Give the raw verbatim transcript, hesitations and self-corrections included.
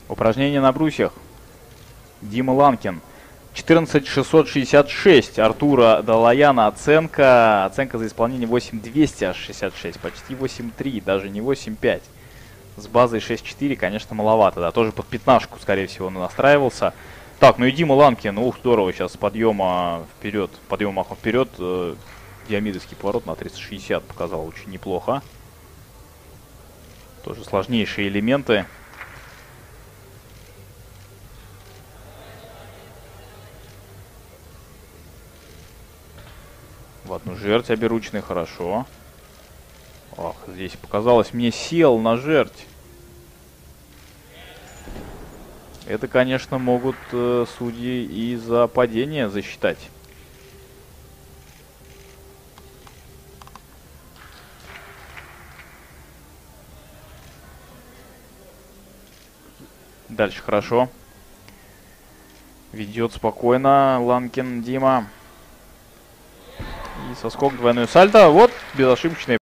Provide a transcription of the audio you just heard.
Упражнение на брусьях. Дима Ланкин. четырнадцать шестьсот шестьдесят шесть. Артура Далаяна оценка. Оценка за исполнение восемь двести шестьдесят шесть. Почти восемь три, даже не восемь пять. С базой шесть четыре, конечно, маловато. Да, тоже под пятнашку, скорее всего, он настраивался. Так, ну и Дима Ланкин. Ух, здорово, сейчас с подъема вперед. Подъем махом вперед. Э, диамидовский поворот на триста шестьдесят показал очень неплохо. Тоже сложнейшие элементы. В одну жерть оберучный, хорошо. Ах, здесь показалось, мне сел на жерть. Это, конечно, могут э, судьи и за падение засчитать. Дальше хорошо. Ведет спокойно Ланкин Дима. И соскок, двойной сальто. Вот безошибочный